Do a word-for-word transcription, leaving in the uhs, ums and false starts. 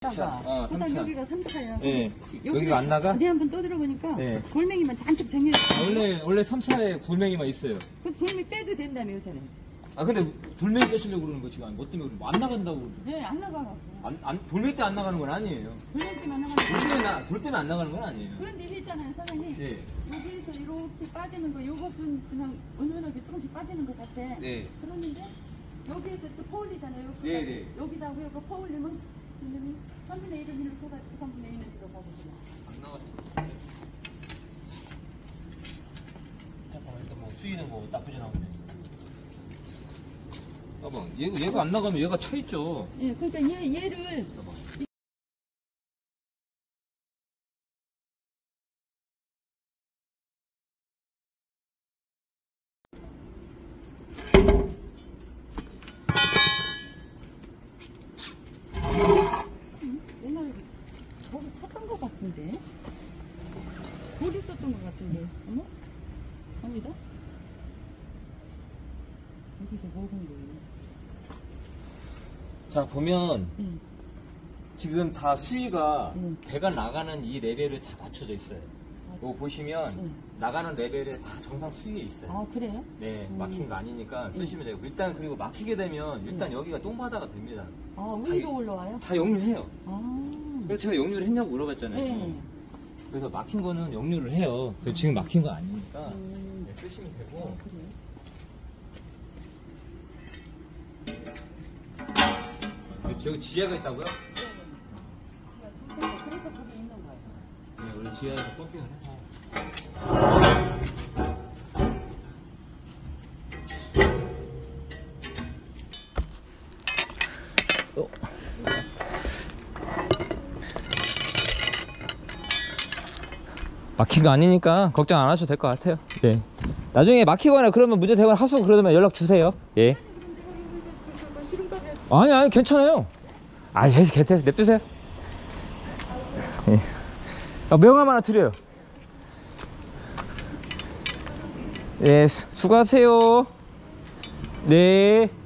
차. 어, 삼 차. 여기가 삼 차야. 네. 여기가 안 나가? 네, 한번 또 들어보니까 네. 돌멩이만 잔뜩 생겼어. 원래 원래 삼 차에 돌멩이만 있어요. 그 돌멩이 빼도 된다며 요새는. 아 근데 돌멩이 빼시려고 그러는 거 지금 뭐 때문에 그러는 안 나간다고 그러는 네, 안 나가. 안, 안, 돌멩이 때 안 나가는 건 아니에요. 돌멩이 때만 나가는 돌 때는 나, 돌 때는 안 나가는 건 아니에요. 그런데 이게 있잖아요, 사장님. 네. 여기에서 이렇게 빠지는 거, 요것은 그냥 은은하게 조금씩 빠지는 것 같아. 네. 그러는데 여기에서 또 퍼올리잖아요. 네, 네. 여기다 하고요. 그 퍼올리면 선생님이 삼분의 일을 밀로 쏟아지고 삼분의 일을 뒤로 가보시면. 안 나가죠. 잠깐만 일단 뭐 수위는 뭐 나쁘진 않은데. 봐봐, 얘, 얘가 안 나가면 얘가 차 있죠. 예, 그러니까 얘, 얘를. 봐봐. 옛날에 거기 찼던 것 같은데? 거기 있었던 것 같은데? 어머? 아니다? 여기서 먹은 거예요. 자 보면 응. 지금 다 수위가 응. 배가 나가는 이 레벨에 다 맞춰져 있어요. 이거 보시면 응. 나가는 레벨에 다 정상 수위에 있어요. 아, 그래요? 네, 음. 막힌 거 아니니까 쓰시면 되고 일단 그리고 막히게 되면 일단 응. 여기가 똥바다가 됩니다. 아, 위로 올라와요? 다 역류해요. 아. 그래서 제가 역류를 했냐고 물어봤잖아요. 네. 그래서 막힌 거는 역류를 해요. 그래서 지금 막힌 거 아니니까 음. 네, 쓰시면 아, 되고. 그래요? 저기 지하가 있다고요? 네. 제가 그래서 거기 있는 거예요. 네, 원래 지하에서 펌핑을 해서. 어. 막힌 거 아니니까 걱정 안 하셔도 될 것 같아요. 네. 나중에 막히거나 그러면 문제 되거나 하수 그러면 연락 주세요. 예. 아니 아니 괜찮아요. 아 괜찮아요. 냅두세요. 예. 아, 명함 하나 드려요. 예, 수고하세요. 네.